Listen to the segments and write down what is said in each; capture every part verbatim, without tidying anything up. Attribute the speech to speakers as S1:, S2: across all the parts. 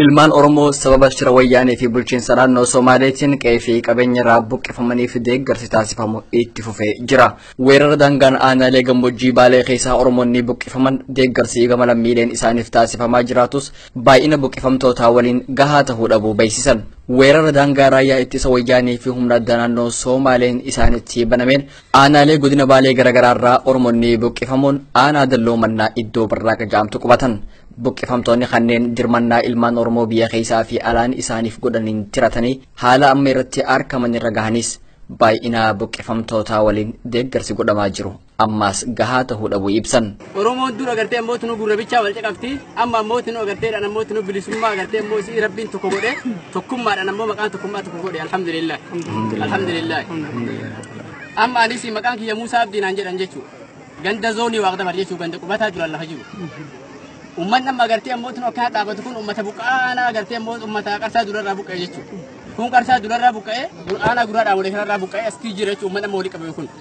S1: ilmaan Oromoo sababa shira wayyaanee fi bulchiinsa naannoo Somaaleetiin qe'ee fi qabeenya irraa buqqifamanii fi deeggarsi taasifamu itti fufee jira. Weerara daangaan aanaalee gammoojjii Baalee keessaa Oromoonni buqqifaman deeggarsi gama lammiileen isaaniif taasifamaa jiraatus baay'ina buqqifamtootaa waliin gahaa ta'uu dhabuu beeksisan. Weerara daangaa raayyaa ittisa wayyaanee fi humna addaa naannoo Somaaleen isaanitti banameen aanaalee godina Baalee garaagaraa irraa Oromoonni buqqifamuun aanaa dalloo mannaa iddoo barraaqa jaamtu qubatan. Buqqifamtoonni kanneen dirmannaa ilmaan Oromoo biyya keessaa fi alaan isaaniif godhaniin tiratanii haala amma irratti argaman irra gahanis baay'ina buqqifamtootaa waliin deeggarsi godhamaa jiru ammaas gahaa ta'uu dhabuu ibsan.
S2: Oromoon dura agartee ammooti nu gurra bichaa wal caqabti amma ammooti nu agarteedhaan ammooti nu bilisummaa agartee ammoo si rabbiin tokko godhe tokkummaadhaan ammoo maqaan tokkummaa tokko godhe alhamdulillah alhamdulillah amma anis maqaan kiyya Muusaa Abdiinaan jedhan jechuudha ganda zoonii waaqdabar jechuu ganda qubataa jiru lafa jiru. Umman nama agartee ammoo tun akka dhaabatu kun ummata buqqaana agartee ammoo ummata qarsaa durarraa buqqa'e jechuudha. Kun qarsaa durarraa buqqa'e aanaa guraadhaa walii kanarraa buqqa'e asii jira jechuudha ummata walii qabe kun.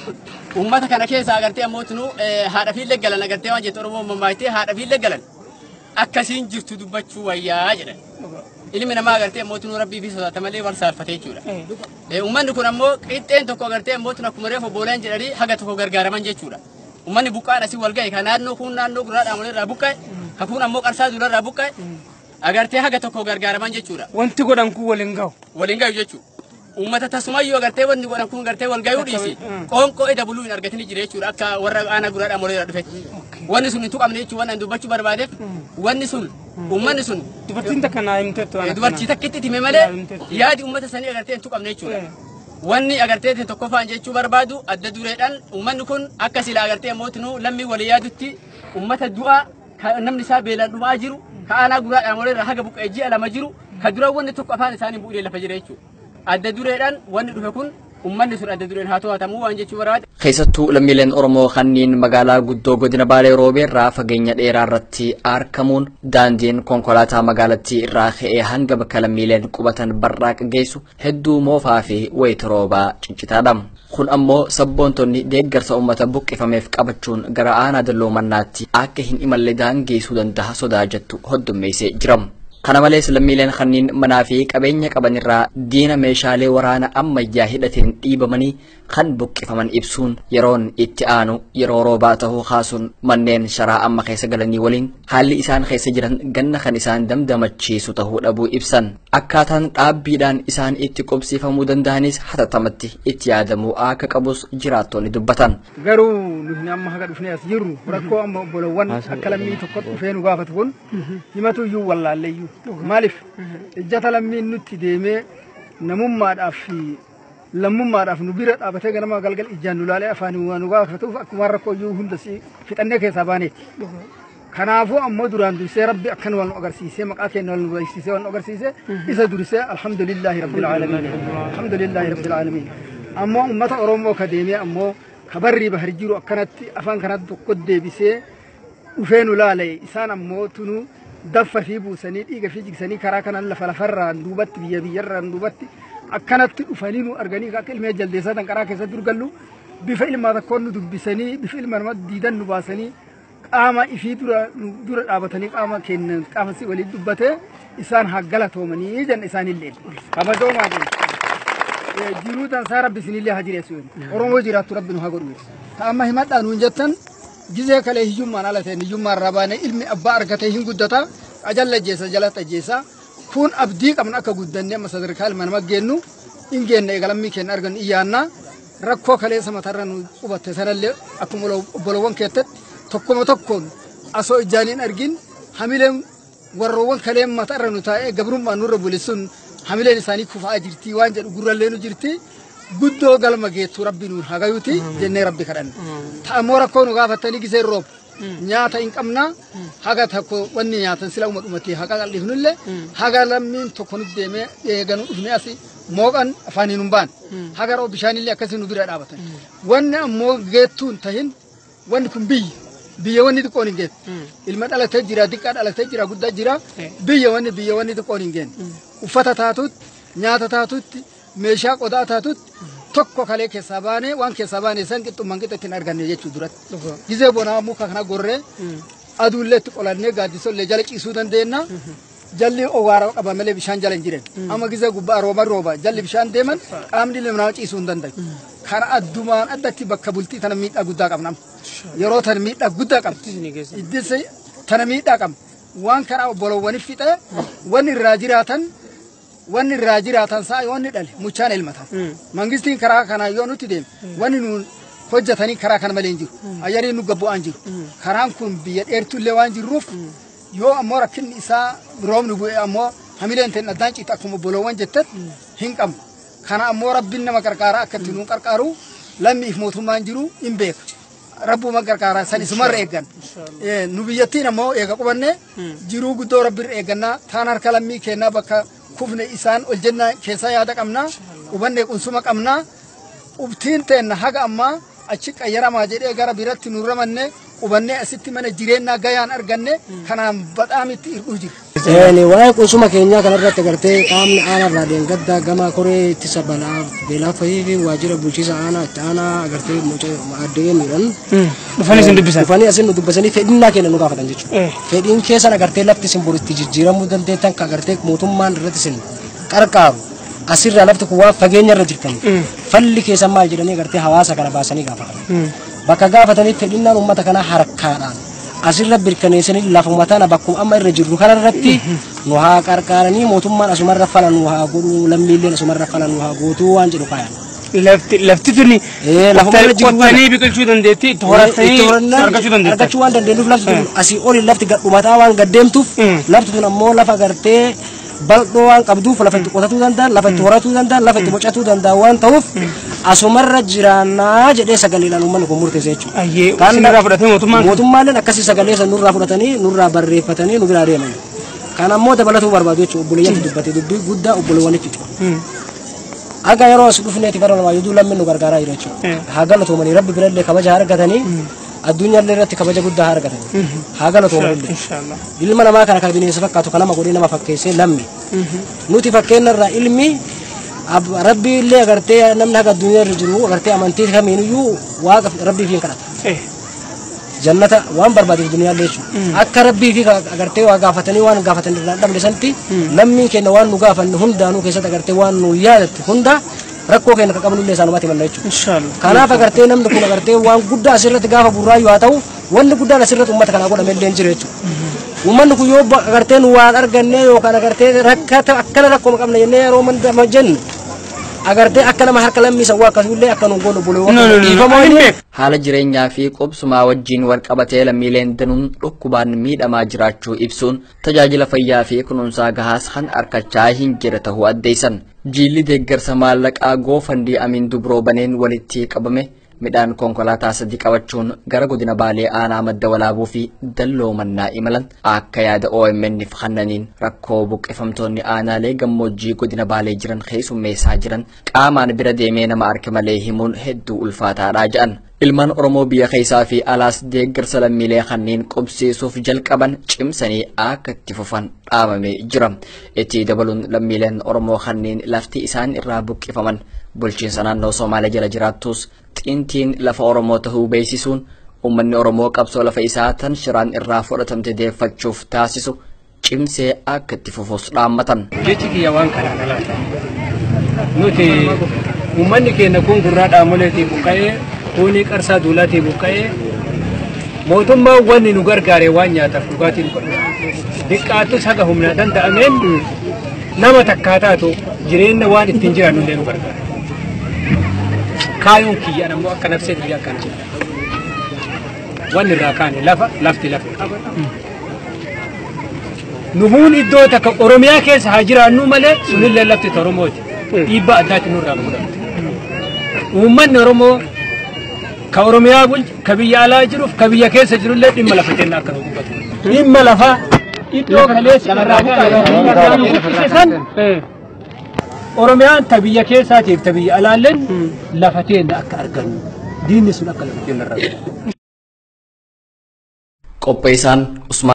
S2: Ummata kana keessa agartee ammoo tun haadha fi leggalan agartee waan jettu Oromoo mammaayitee haadha fi leggalan akkasiin jirtu dubbachuu wayyaa jedhan. Ilmi namaa agartee ammoo tun rabbii fi sodaata malee wal saalfatee jechuudha. Ummanni kun ammoo qixxeen tokko agartee ammoo tun akkuma reefu boolaan jedhanii haga tokko gargaaraman jechuudha. Ummanni buqqaan asii wal ga'e kan naannoo kun naannoo guraadhaan walirraa buqqa'e kan kun ammoo qarsaa durarraa buqqa'e agartee haga tokko gargaaraman jechuudha.
S3: Wanti godhan kun waliin ga'u.
S2: Waliin ga'u jechuudha. Uummata tasumayyuu agartee wanti godhan kun agartee wal ga'uu dhiisi. Qoonqoo eda buluu hin argatini jira jechuudha akka warra aanaa guraadhaan walirraa dhufe. Wanni sun hin tuqamne jechuudha waan dubbachuu barbaadeef wanni sun uummanni sun.
S3: Dubartiin takka naa himteettu.
S2: Dubartii takkitti hime malee yaadi uummata sanii agartee hin tuqamne jechuudha. Wanni agartee tokkoffaan jechuu barbaadu adda dureedhaan uummanni kun akka sila agartee mootinuu lammii walii yaadutti uummata du'aa namni isaa beelaan dhumaa jiru ka aanaa guraadhaan walirraa haga buqqa'e ji'a lama jiru ka dura wanni tokko afaan isaanii bu'uudhaan lafa jira jechuudha. Adda dureedhaan wanni dhufe kun uummanni sun adda dureen haa to'atamuu waan jechuu barbaade.
S1: Keessattuu lammiileen Oromoo kanneen magaalaa guddoo godina Baalee Roobeerraa fageenya dheeraa irratti argamuun daandiin konkolaataa magaalattii irraa ka'ee hanga bakka lammiileen qubatan barraaqa geessu hedduu moofaa fi wayita roobaa ciccitaadha. Kun ammoo sabboontonni deeggarsa uummata buqqifameef qabachuun gara aanaa dalloo mannaatti akka hin imalle daangeessuu danda'a sodaa jettu hoddummeessee jira. Kana malees lammiileen kanneen manaa fi qabeenya qabanirraa diina meeshaalee waraana ammayyaa hidhateen dhiibamanii kan buqqifaman ibsuun yeroon itti aanu yeroo roobaa ta'uu kaasuun manneen sharaa amma keessa galanii waliin haalli isaan keessa jiran ganna kan isaan damdamachiisu ta'uu dhabuu ibsan. Akkaataan dhaabbiidhaan isaan itti qubsiifamuu danda'anis hatatamatti itti yaadamuu akka qabus jiraattonni dubbatan.
S3: Garuu nuti amma haga dhufnee as jirru rakkoo amma obbolowwan akka lammii tokko dhufee nu gaafatu kun himatu iyyuu wallaalleeyyuu. Maalif ijjata lammiin nutti deemee namummaadhaaf fi lammummaadhaaf nu bira dhaabatee ganama galgal ijaan nu laalee afaanii waan nu gaafatuuf akkuma rakkoo iyyuu hunda si fixannee keessaa baaneeti. Kanaafuu ammoo duraan dursee rabbi akkan wal nu agarsiisee maqaa keenya wal nu barsiisee wal nu agarsiisee isa dursee alhamdulillahi rabbil aalamiin alhamdulillahi rabbil aalamiin. Ammoo uummata Oromoo ka deemee ammoo ka barrii bahar jiru akkanatti afaan kanatti tokko deebisee dhufee nu laalee isaan ammoo tunuu daffa fi buusanii dhiiga fi jigsanii karaa kanan lafa lafarraan duubatti biyya biyyarraan duubatti akkanatti dhufanii nu arganii akka ilmee jaldeessaa tan karaa keessatti durgallu bifa ilmaa tokkoon nu dubbisanii bifa ilma nama diidan nu baasanii qaama ifii dura dura dhaabatanii qaama kennan qaama si waliin dubbatee isaan haggalatoomanii jan isaanillee kabajoomaa kun jiruu tan saa rabbi isinillee haa jireessu Oromoo jiraattu rabbi nu haa godhu ta'amma himadhaa nuun jettan Gizee kale hiyyummaan ala ta'e hiyyummaan rabaane ilmi abbaa argatee hin guddata ajalla jeessa jalata jeessa kun abdii qabna akka guddanne amma sadarkaa ilma nama geennu hin geenne eegalammii keenya argan iyyaanna rakkoo kalee samatarra nu qubatte sanallee akkuma obbolowwan keettatti tokkuma tokkoon asoo ijaaniin argin hamileen warroowwan kalee matarra nu taa'ee gabrummaan nurra bulissuun hamileen isaanii kufaa jirti waan jedhu gurrallee nu jirti. Guddoo galma geettu rabbi nuun hagayuti jennee rabbi kadhanne. Ta'ammoo rakkoo nu gaafattanii gisee roob nyaata hin qabna haga tokko wanni nyaatan sila uma dhumatti haga qal'ifnullee haga lammiin tokko nutti deemee eeganu dhufnee asi mooqan afaaniin hin baan haga roob bishaanillee akkasii nu bira dhaabatan. Wanni ammoo geettuun tahin wanni kun biyyi biyya wanni xiqqoon hin geettu. Ilma dhalatee jira xiqqaa dhalatee jira guddaa jira biyya wanni biyya wanni xiqqoon hin geenne. Uffata taatutti nyaata taatutti meeshaa qodaa taatutti tokko kalee keessaa baanee waan keessaa baanee san qixxummaan qixxatti hin arganne jechuu duratti. Gizee bonaa muka kana gorree aduullee itti qolannee gaaddisollee jala ciisuu dandeenya. jalli owaara qaba malee bishaan jala hin jiran amma giza gubbaa rooba rooba jalli bishaan deeman qaamni limnaa ciisuu hin danda'u kana addumaan addatti bakka bultii tana miidhaa guddaa qabna yeroo tan miidhaa guddaa qabdi iddisi tana miidhaa qabna waan kana obbolowwaniif fixe wanni irraa jiraatan wanni irraa jiraatan saa yoonni dhale muchaan ilmatan mangistiin karaa kana yoo nuti deem wanni nuun hojjetanii karaa kana malee hin jiru ayyarii nu gabbu'aan jiru karaan kun biyya dheertullee waan jirruuf yoo ammoo rakkinni isaa roobni bu'e ammoo hamileen ta'in addaan ciita akkuma obbolowwan jettan hin qabnu kana ammoo rabbiin nama qarqaaraa akkatti nuun qarqaaru lammiif mootummaan jiru hin beeka rabbuma qarqaaraa san isumarra eeggan nu biyyattiin ammoo eega qubanne jiruu guddoo rabbiirra eeggannaa taan harka lammii kennaa bakka kufne isaan ol jennaa keessa yaada qabnaa qubanne qunsuma qabnaa ubtiin teenna haga ammaa achi qayyaramaa jedhee gara biratti nu ramanne qubanne asitti mana jireenyaa gayaan arganne kanaan badhaamitti irdhuu jira.
S4: Ee waa'ee qunsuma keenyaa kanarratti agartee qaamni aanaa irraa deengada gama koree ittisa balaa beelaa fayyii fi waajjira bulchiisa aanaa itti aanaa agartee addee miidhan.
S5: Dhufanii isin dubbisan.
S4: Dhufanii asin nu dubbisanii fedhinnaa keenya nu gaafatan jechuudha. Fedhiin keessan agartee lafti isin boritti jijjiiramuu dandeettan ka agartee mootummaan irratti isin qarqaaru. Asirraa lafti kun waan fageenya irra jirtani. Falli keessan maal jedhanii agartee hawaasa kana baasanii gaafatan. Bakka gaafatanii fedhinnaan uummata kanaa harkaadhaan asirra birkaneessanii lafuma tana bakkuma amma irra jirru kanarratti nu haa qarqaaranii mootummaan asumarra falan nu haa godhu lammiileen asumarra falan nu haa gootuu waan jedhu kaayan.
S5: Lafti lafti tuni lafti qottanii biqilchuu dandeetti itti horatanii argachuu dandeetti.
S4: Argachuu waan dandeenyuuf lafti tun asii oli lafti gadhumataa waan gaddeemtuuf lafti tun ammoo lafa agartee bal'oo waan qabduuf lafa itti qotatuu danda'an lafa itti horatuu danda'an lafa itti bocatuu danda'an waan ta'uuf asumarra jiraannaa jedhee sagaleedhaan uummanni kun murteessa jechuudha.
S5: Kan nurraa fudhatee mootummaan
S4: mootummaaleen akkasii sagalee san nurraa fudhatanii nurraa barreeffatanii nu biraa deeman. Kan ammoo dabalatuu barbaadu jechuudha obboleeyyanti dubbate dubbii guddaa obboleewwanitti jechuudha. Aga yeroo as dhufneeti gara lamaa yuduu lammi nu gargaaraa jira jechuudha. Haa galatoomanii rabbi birallee kabaja argatanii addunyaallee irratti kabaja guddaa argatanii. Haa galatoomanii. Ilma namaa kana kan bineensa fakkaatu kan nama godhee nama fakkeessee lammi. Nuti fakkeenyarraa ilmi rabbi illee agartee namni haga addunyaa irra jiru agartee amantii kamiiniyyuu waaqa rabbii fi kadhata. Jannata waan barbaaduuf dunyaallee jechuudha. Akka rabbii fi agartee waa gaafatanii waan gaafatanii irraa dhabne santi lammiin keenya waan nu gaafanne hundaanuu keessatti agartee waan nu yaadatti hunda rakkoo keenya akka qabnu illee isaanumatti manna jechuudha. Kanaaf agartee namni kun agartee waan guddaa asirratti gaafa burraayyuu haa ta'u wanni guddaan asirratti uummata kanaa godhame illee jira jechuudha. Uummanni kun yoo agartee nu waan arganne yookaan agartee rakkata akkana rakkoo qabna jennee yeroo manda jennu agartee akka nama harka lammiisa waa akkasumallee akka nu goonu bulee
S1: haala jireenyaa fi qubsumaa wajjin wal qabatee lammiileen danuun dhukkubaan miidhamaa jiraachuu ibsuun tajaajila fayyaa fi kunuunsaa gahaas kan argachaa hin jirre ta'uu addeessan. Jiilli deeggarsa maallaqaa goofandii amiin dubroo baneen walitti qabame midhaan konkolaataa sadii qabachuun gara godina Baalee aanaa madda walaabuu fi dalloo mannaa imalan akka yaada O M N f kannaniin rakkoo buqqifamtoonni aanaalee gammoojjii godina Baalee jiran keessummeessaa jiran qaamaan bira deemee nama arke malee himuun hedduu ulfaataadha jedhan. Ilmaan Oromoo biyya keessaa fi alaas deeggarsa lammiilee kanneen qubsiisuuf jalqaban cimsanii akka itti fufan dhaamamee jira. Itti dabaluun lammiileen Oromoo kanneen lafti isaan irraa buqqifaman bulchiinsa naannoo Somaalee jala jiraattus xiintiin lafa Oromoo ta'uu beeksisuun uummanni Oromoo qabsoo lafa isaa tan shiraan irraa fudhatamte deeffachuuf taasisu cimsee akka itti fufus dhaammatan.
S5: Jechi kiyya waan kanaan alaata. Nuti uummanni keenya kun gurraa dhaamoleetii buqqa'ee kuni qarsaa duulaatii buqqa'ee mootummaan wanni nu gargaare waan nyaataaf dhugaatiin godhu. Diqqaattus haga humnaa danda'ameen nama takkaataatu jireenya waan ittiin jiraannu illee nu gargaara. Kaayuun kiyya ammoo akka nafsee biyya akkan jira. Wanni irraa kaane lafa lafti lafa qaba. Nuhuun iddoo takka Oromiyaa keessa haa jiraannu malee sunillee lafti Oromooti. Dhiibbaa addaatti nurraa fudhamte. Uummanni Oromoo ka Oromiyaa bulchu ka biyya alaa jiruuf ka biyya keessa jirullee dhimma lafa kennaa akka nu dubbatu. Dhimma lafaa iddoo kaleessa irraa buqqa'an Oromiyaan ta biyya keessaatiif ta biyya alaalleen lafa keenya akka argannu diinni sun akka lafa keenya irraa.
S1: Qopheessaan Usmaan